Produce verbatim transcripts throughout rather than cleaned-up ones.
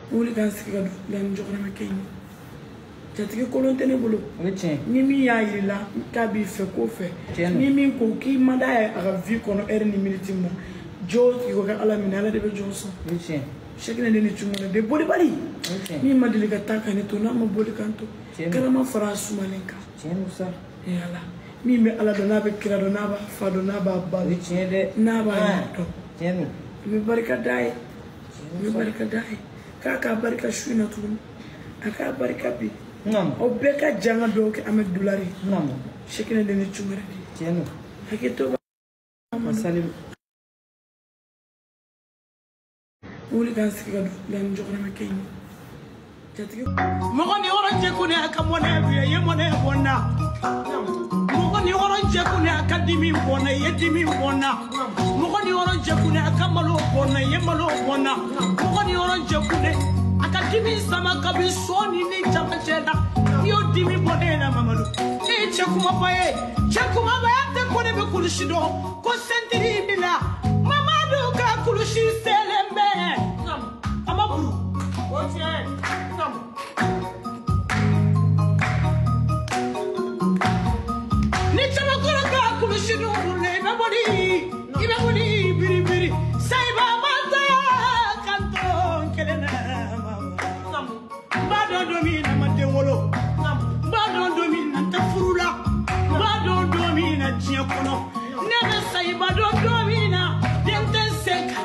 wuli kan sigi ka dan jogna me kay jatigi kolon tene bolo ni mi ya yila ka bi fe ko fe ni mi ko ki manda ya aga vi kono er ni minute mo jo ki ko ka ala min ala de be joso shekina de ni chumona de boli bali ni madili ka taka ni to na ma boli kanto kala ma fara sumalenka chenu sa yala mi me ala do na be kira do na ba fa do na ba ba de na ba to chenu mi barka dai mi barka dai kaka barka shuna tun aka barka bi nam o beka janga do ke amek dolari nam shekina de ni chumere chenu haketo masalim wuli kan sigi ka dan jogna me kay jatigi mo ko ni oron je ko ne aka mone biye ye mone bonna mo ko ni oron je ko ne aka dimi bonna ye dimi bonna mo ko ni oron je ko ne aka malo bonna ye malo bonna mo ko ni oron je ko ne aka dimi sama ka bi soni ni jama jeda yo dimi bonna na mamadu e che kuma baye che kuma baye te ko ne be kulishido ko sentiri bila mamadu ka kulishi selembe amaburu otie nam ni chama kora ka kulishido ne be bodi ibe bodi biri biri sai ba mata kanto kelena nam ba do domina mate wolo nam ba do domina tafurula ba do domina jia kono ne be sai ba do domina denten seka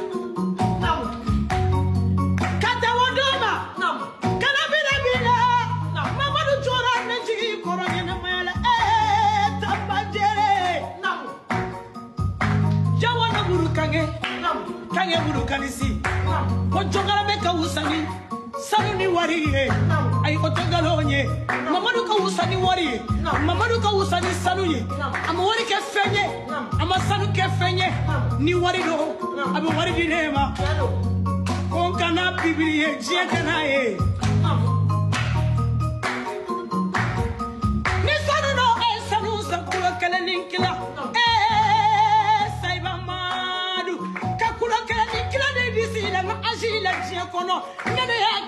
kange bulu kanisi ko jogala be ka usani sanu ni wari e ay ko togalonye mamadu ka usani wari mamadu ka usani sanu ye am wari ke fenye am sanu ke fenye ni wari do am wari di nema ko kana bibliye je kana e ni sanu no e sanu sa ko kala ninkila la agila tia kono nene ya